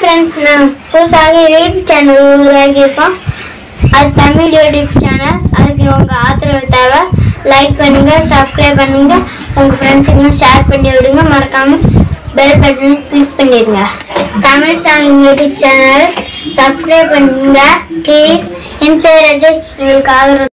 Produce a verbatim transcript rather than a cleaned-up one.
friends, நான் புதுசாக YouTube channel உருவாக்கியிருக்கோம். அது தமிழ் யூடியூப் சேனல். அதுக்கு உங்கள் ஆதரவு தேவை. லைக் பண்ணுங்க, சப்ஸ்கிரைப் பண்ணுங்க, உங்கள் ஃப்ரெண்ட்ஸுக்கெல்லாம் ஷேர் பண்ணி விடுங்க. மறக்காம பெல் பட்டனை கிளிக் பண்ணிடுங்க. Tamil song YouTube channel subscribe பண்ணுங்க ப்ளீஸ். என் பேர் அஜய். உங்களுக்கு ஆதரவு